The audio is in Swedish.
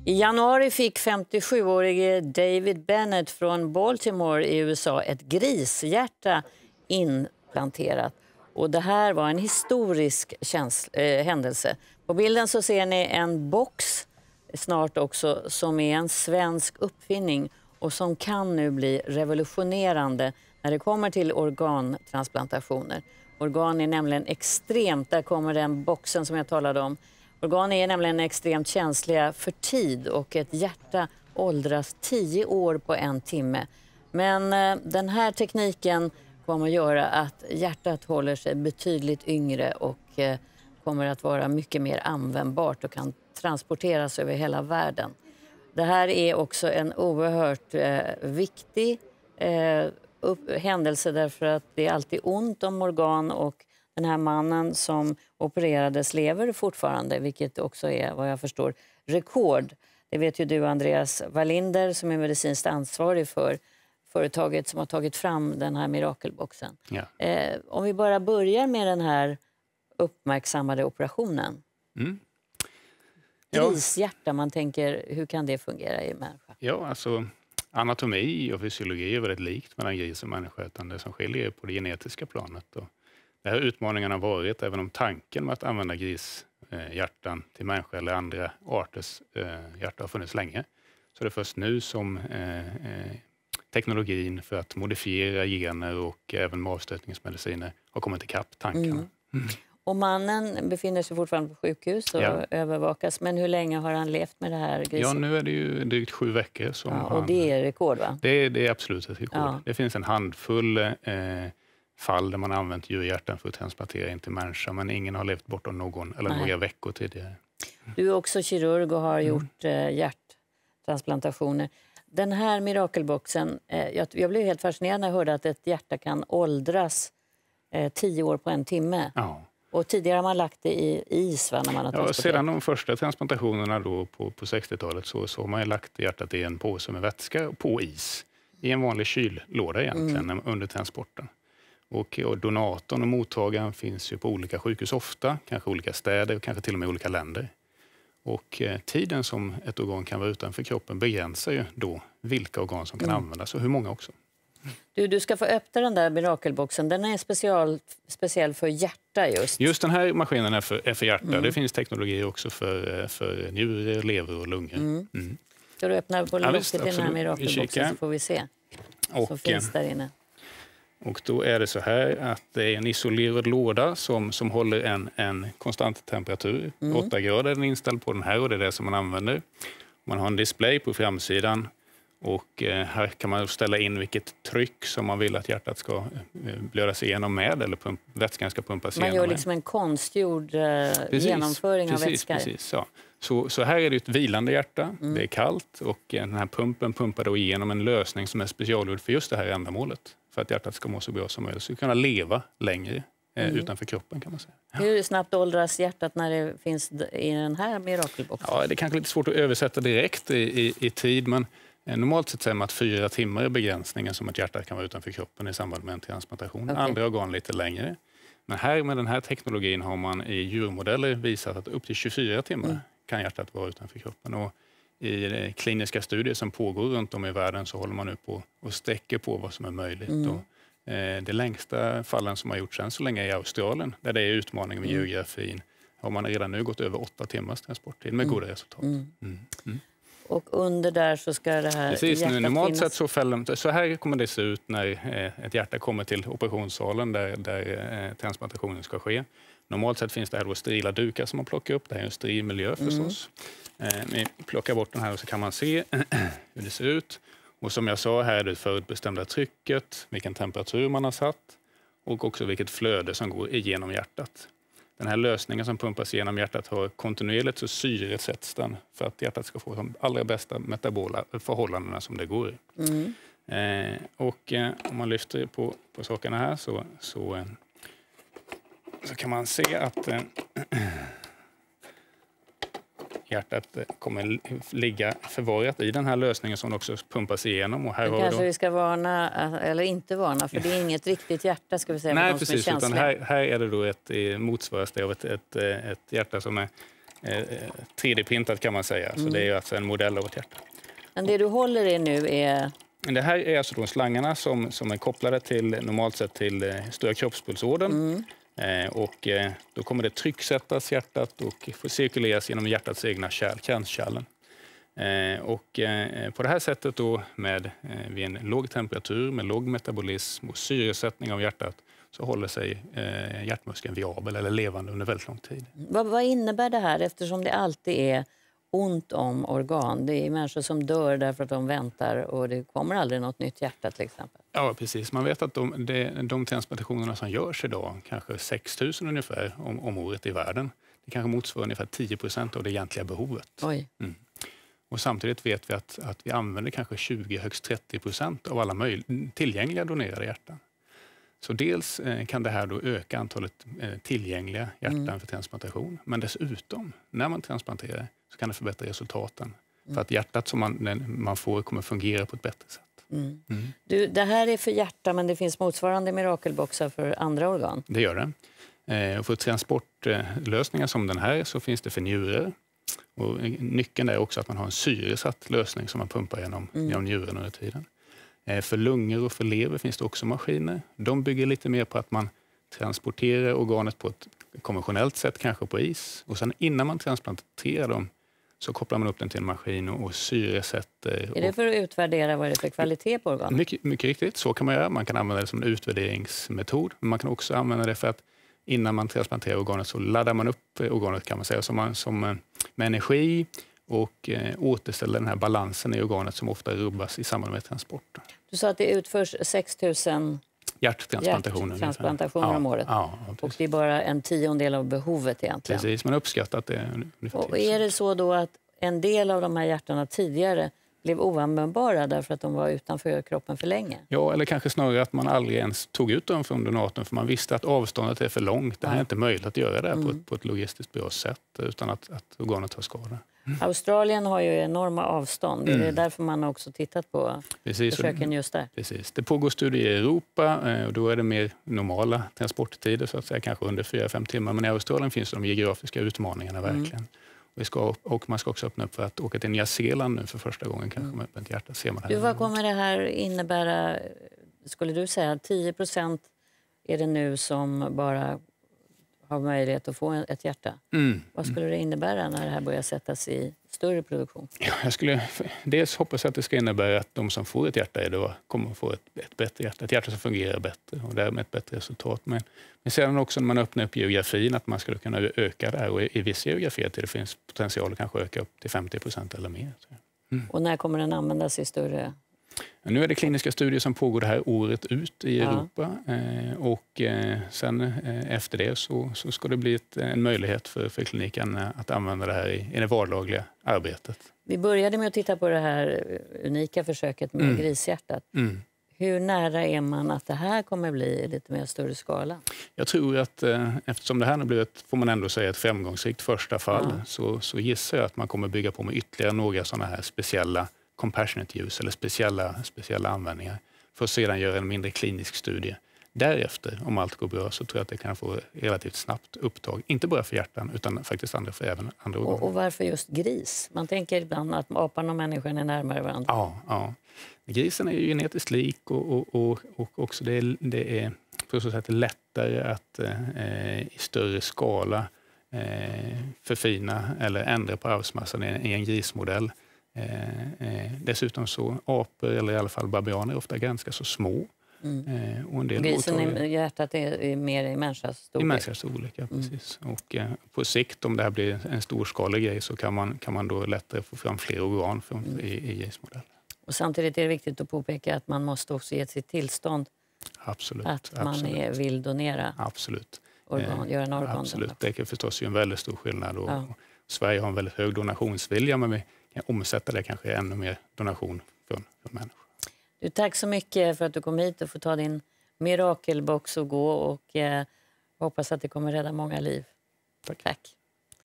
I januari fick 57-årige David Bennett från Baltimore i USA ett grishjärta implanterat. Och det här var en historisk händelse. På bilden så ser ni en box snart också som är en svensk uppfinning och som kan nu bli revolutionerande när det kommer till organtransplantationer. Organ är nämligen extremt, där kommer den boxen som jag talade om. Organ är nämligen extremt känsliga för tid och ett hjärta åldras 10 år på en timme. Men den här tekniken kommer att göra att hjärtat håller sig betydligt yngre och kommer att vara mycket mer användbart och kan transporteras över hela världen. Det här är också en oerhört viktig händelse därför att det är alltid ont om organ och den här mannen som opererades lever fortfarande, vilket också är vad jag förstår rekord. Det vet ju du Andreas Wallinder som är medicinskt ansvarig för företaget som har tagit fram den här mirakelboxen. Ja. Om vi bara börjar med den här uppmärksammade operationen. Grishjärta, man tänker, hur kan det fungera i människa? Ja, alltså anatomi och fysiologi är väldigt likt mellan gris och människa, utan det som skiljer är på det genetiska planet. Och det här utmaningen har varit, även om tanken med att använda grishjärtan till människa eller andra arters hjärta har funnits länge, så det är först nu som teknologin för att modifiera gener och även med avstötningsmediciner har kommit ikapp tankarna. Och mannen befinner sig fortfarande på sjukhus och övervakas. Men hur länge har han levt med det här grisen? Ja, nu är det ju drygt 7 veckor. Som och det är rekord, va? Det är absolut ett rekord. Ja. Det finns en handfull fall där man har använt djurhjärtan för att transplantera in till människa. Men ingen har levt bortom någon eller några veckor tidigare. Du är också kirurg och har gjort hjärttransplantationer. Den här mirakelboxen, jag blev helt fascinerad när jag hörde att ett hjärta kan åldras 10 år på en timme. Ja. Och tidigare har man lagt det i is, va, när man har transporterat? Sedan de första transplantationerna då på 60-talet så har man lagt hjärtat i en påse med vätska på is. I en vanlig kyllåda egentligen under transporten. Och donatorn och mottagaren finns ju på olika sjukhus ofta, kanske olika städer och kanske till och med olika länder. Och tiden som ett organ kan vara utanför kroppen begränsar ju då vilka organ som kan användas och hur många också. Du ska få öppna den där mirakelboxen. Den är speciell för hjärta just. Just den här maskinen är för hjärta. Det finns teknologi också för njurar, lever och lungor. Ska du öppna på locket till den här mirakelboxen så får vi se. Så finns där inne. Och då är det så här att det är en isolerad låda som håller en konstant temperatur. 8 grader är den inställd på den här och det är det som man använder. Man har en display på framsidan. Och här kan man ställa in vilket tryck som man vill att hjärtat ska blödas igenom med eller vätskan ska pumpas igenom. Man gör liksom en konstgjord genomföring av vätskar. Precis, ja. Så här är det ett vilande hjärta, det är kallt och den här pumpen pumpar då igenom en lösning som är specialgjord för just det här ändamålet. För att hjärtat ska må så bra som möjligt så kunna leva längre utanför kroppen kan man säga. Ja. Hur snabbt åldras hjärtat när det finns i den här mirakelboxen? Ja, det är kanske lite svårt att översätta direkt i tid men normalt sett säger man att 4 timmar är begränsningen som ett hjärta kan vara utanför kroppen i samband med en transplantation. Okay. Andra organ lite längre. Men här med den här teknologin har man i djurmodeller visat att upp till 24 timmar kan hjärtat vara utanför kroppen. Och i kliniska studier som pågår runt om i världen så håller man nu på och sträcker på vad som är möjligt. Och, det längsta fallen som har gjorts än så länge är i Australien där det är utmaning med geografin. Har man redan nu gått över 8 timmars transporttid med goda resultat. Och under där så ska det här precis, hjärtat normalt finnas. Sett så här kommer det se ut när ett hjärta kommer till operationssalen där transplantationen ska ske. Normalt sett finns det här då sterila dukar som man plockar upp. Det här är en steril miljö förstås. Vi plockar bort den här och så kan man se hur det ser ut. Och som jag sa här är det förutbestämda trycket, vilken temperatur man har satt och också vilket flöde som går igenom hjärtat. Den här lösningen som pumpas genom hjärtat har kontinuerligt så syresätts den för att hjärtat ska få de allra bästa metabola förhållandena som det går i. Och om man lyfter på sakerna här så kan man se att hjärtat kommer ligga förvarat i den här lösningen som också pumpas igenom. Och här kanske vi ska varna, eller inte varna, för det är inget riktigt hjärta ska vi säga. Nej, precis, utan här är det då motsvaras det av ett hjärta som är 3D-printat kan man säga. Så det är alltså en modell av ett hjärta. Men det du håller i nu är... Det här är alltså de slangarna som är kopplade till normalt sett till stora kroppspulsådern. Och då kommer det trycksättas hjärtat och får cirkuleras genom hjärtats egna kärlkärlen. Och på det här sättet då vid en låg temperatur med låg metabolism och syresättning av hjärtat så håller sig hjärtmuskeln viabel eller levande under väldigt lång tid. Vad innebär det här eftersom det alltid är ont om organ? Det är människor som dör därför att de väntar och det kommer aldrig något nytt hjärta till exempel. Ja, precis. Man vet att de transplantationerna som görs idag, kanske 6 000 ungefär om året i världen, det kanske motsvarar ungefär 10% av det egentliga behovet. Oj. Och samtidigt vet vi att vi använder kanske 20, högst 30% av alla tillgängliga donerade hjärtan. Så dels kan det här då öka antalet tillgängliga hjärtan för transplantation. Men dessutom, när man transplanterar så kan det förbättra resultaten. För att hjärtat som man får kommer fungera på ett bättre sätt. Det här är för hjärta men det finns motsvarande mirakelboxar för andra organ. Det gör det. Och för transportlösningar som den här så finns det för njurar. Och nyckeln är också att man har en syresatt lösning som man pumpar genom njuren under tiden. För lungor och för lever finns det också maskiner. De bygger lite mer på att man transporterar organet på ett konventionellt sätt, kanske på is. Och sen innan man transplanterar dem så kopplar man upp den till en maskin och syresätter. Är det för att utvärdera vad det är för kvalitet på organet? Mycket riktigt, så kan man göra. Man kan använda det som en utvärderingsmetod. Men man kan också använda det för att innan man transplanterar organet så laddar man upp organet kan man säga med energi och återställer den här balansen i organet som ofta rubbas i samband med transporten. Du sa att det utförs 6 000 hjärttransplantationer om året. Ja, och det är bara en 10% av behovet egentligen. Precis, man uppskattar att det är ungefär. Och är det så då att en del av de här hjärtarna tidigare blev oanvändbara därför att de var utanför kroppen för länge? Ja, eller kanske snarare att man aldrig ens tog ut dem från donatorn för man visste att avståndet är för långt. Det är inte möjligt att göra det på ett logistiskt bra sätt utan att organet tar skada. Australien har ju enorma avstånd. Det är därför man har också tittat på försöken just där. Precis. Det pågår studier i Europa och då är det mer normala transporttider så att säga, kanske under 4-5 timmar. Men i Australien finns de geografiska utmaningarna verkligen. Och man ska också öppna upp för att åka till Nya Zeeland nu för första gången kanske med ett hjärta. Ser man här. Vad kommer det här innebära? Skulle du säga 10% är det nu som bara har möjlighet att få ett hjärta? Vad skulle det innebära när det här börjar sättas i större produktion? Ja, jag skulle dels hoppas att det ska innebära att de som får ett hjärta idag kommer att få ett bättre hjärta. Ett hjärta som fungerar bättre och därmed ett bättre resultat. Men sedan också när man öppnar upp geografin att man skulle kunna öka det här. Och i vissa geografier till det finns potential att kanske öka upp till 50% eller mer. Och när kommer den användas i större... Nu är det kliniska studier som pågår det här året ut i Europa och sen efter det så ska det bli en möjlighet för kliniken att använda det här i det vardagliga arbetet. Vi började med att titta på det här unika försöket med grishjärtat. Hur nära är man att det här kommer bli lite mer större skala? Jag tror att eftersom det här nu blir får man ändå säga ett framgångsrikt första fall så gissar jag att man kommer bygga på med ytterligare några sådana här speciella compassionate use eller speciella användningar för att sedan göra en mindre klinisk studie. Därefter, om allt går bra, så tror jag att det kan få relativt snabbt upptag. Inte bara för hjärtan utan faktiskt även andra organ. Och varför just gris? Man tänker ibland att apan och människan är närmare varandra. Ja. Grisen är ju genetiskt lik och också det är på så sätt lättare att i större skala förfina eller ändra på arvsmassan i en grismodell. Dessutom så apor eller i alla fall babianer är ofta ganska så små. Och en del grisen hjärtat är mer i människans storlek. I människans storlek, ja, precis. Och på sikt om det här blir en storskalig grej så kan man då lättare få fram fler organ i grismodell. Och samtidigt är det viktigt att påpeka att man måste också ge sitt tillstånd. Absolut. Att man vill donera. Absolut. Göra en organ. Absolut. Det är förstås ju en väldigt stor skillnad. Och Sverige har en väldigt hög donationsvilja men vi kan omsätta det kanske ännu mer donation för människor. Tack så mycket för att du kom hit och får ta din mirakelbox och gå och hoppas att det kommer rädda många liv. Tack. Tack.